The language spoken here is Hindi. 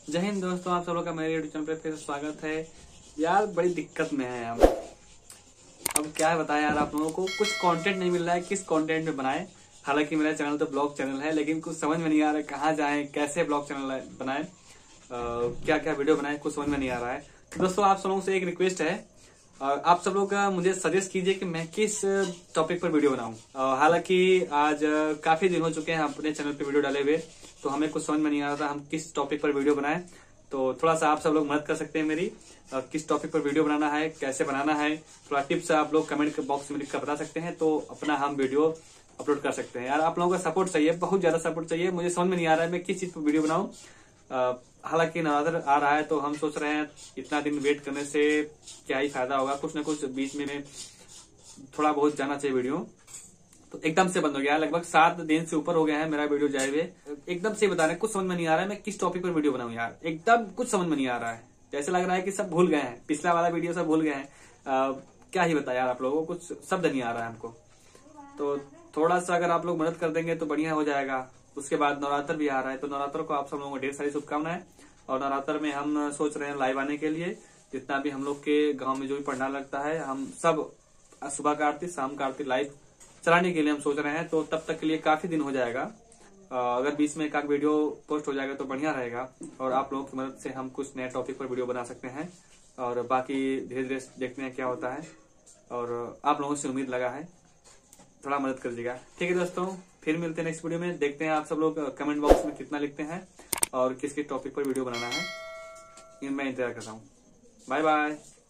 जय हिंद दोस्तों, आप सब लोग का मेरे यूट्यूब चैनल पे फिर से स्वागत है। यार बड़ी दिक्कत में है हम। अब क्या बताएं यार, आप लोगों को कुछ कंटेंट नहीं मिल रहा है, किस कंटेंट में बनाएं। हालांकि मेरा चैनल तो ब्लॉग चैनल है, लेकिन कुछ समझ में नहीं आ रहा है कहाँ जाएं, कैसे ब्लॉग चैनल बनाएं, क्या क्या वीडियो बनाएं, कुछ समझ में नहीं आ रहा है। तो दोस्तों आप सब लोगों से एक रिक्वेस्ट है, आप सब लोग मुझे सजेस्ट कीजिए कि मैं किस टॉपिक पर वीडियो बनाऊं। हालांकि आज काफी दिन हो चुके हैं अपने चैनल पे वीडियो डाले हुए, तो हमें कुछ समझ में नहीं आ रहा था हम किस टॉपिक पर वीडियो बनाएं। तो थोड़ा सा आप सब लोग मदद कर सकते हैं मेरी, किस टॉपिक पर वीडियो बनाना है, कैसे बनाना है, थोड़ा टिप्स आप लोग कमेंट बॉक्स में लिखकर बता सकते हैं, तो अपना हम वीडियो अपलोड कर सकते हैं। यार आप लोगों का सपोर्ट चाहिए, बहुत ज्यादा सपोर्ट चाहिए। मुझे समझ में नहीं आ रहा है मैं किस चीज पर वीडियो बनाऊं। हालांकि नवरात्र आ रहा है, तो हम सोच रहे हैं इतना दिन वेट करने से क्या ही फायदा होगा, कुछ ना कुछ बीच में थोड़ा बहुत जाना चाहिए वीडियो। तो एकदम से बंद हो गया, लगभग 7 दिन से ऊपर हो गया है मेरा वीडियो जाए हुए। एकदम से बता रहे, कुछ समझ में नहीं आ रहा है मैं किस टॉपिक पर वीडियो बनाऊं। यार एकदम कुछ समझ में नहीं आ रहा है, जैसे लग रहा है कि सब भूल गए हैं, पिछला वाला वीडियो सब भूल गए हैं। क्या ही बताया यार आप लोगों को, कुछ शब्द नहीं आ रहा है हमको। तो थोड़ा सा अगर आप लोग मदद कर देंगे तो बढ़िया हो जाएगा। उसके बाद नवरात्र भी आ रहा है, तो नवरात्र को आप सब लोगों को ढेर सारी शुभकामनाएं। और नवरात्र में हम सोच रहे हैं लाइव आने के लिए। जितना भी हम लोग के गांव में जो भी पंडाल लगता है, हम सब सुबह का आरती शाम का आरती लाइव चलाने के लिए हम सोच रहे हैं। तो तब तक के लिए काफी दिन हो जाएगा। अगर बीच में एक आध वीडियो पोस्ट हो जाएगा तो बढ़िया रहेगा, और आप लोगों की मदद से हम कुछ नए टॉपिक पर वीडियो बना सकते हैं। और बाकी धीरे धीरे देखते हैं क्या होता है, और आप लोगों से उम्मीद लगा है, थोड़ा मदद कर दीजिएगा। ठीक है दोस्तों, फिर मिलते हैं नेक्स्ट वीडियो में। देखते हैं आप सब लोग कमेंट बॉक्स में कितना लिखते हैं और किस किस टॉपिक पर वीडियो बनाना है, मैं इंतजार करता हूँ। Bye bye.